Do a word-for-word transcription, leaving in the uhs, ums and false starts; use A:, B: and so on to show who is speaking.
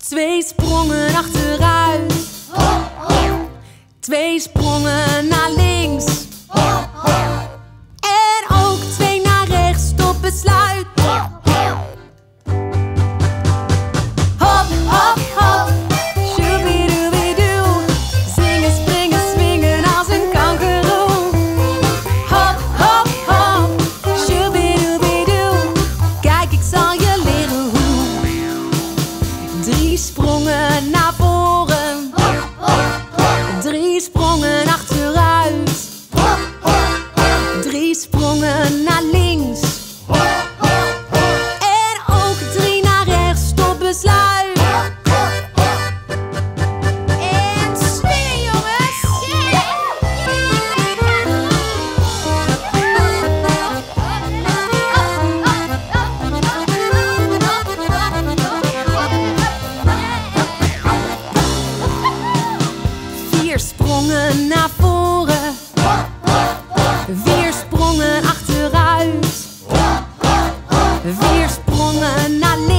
A: Twee sprongen achteruit. Twee sprongen naar links. En ook twee naar rechts tot besluit. Hop, hop, hop. Shoobidoobidoo. Zingen, springen, swingen als een kangoeroe. Hop, hop, hop. Shoobidoobidoo. Kijk, ik zal je leren hoe. Drie sprongen naar voren. Drie sprongen achteruit. Drie sprongen naar links. En ook drie naar rechts tot besluit. En swingen, jongens! Vier sprongen naar voren. Vier sprongen achteruit. Vier sprongen naar links.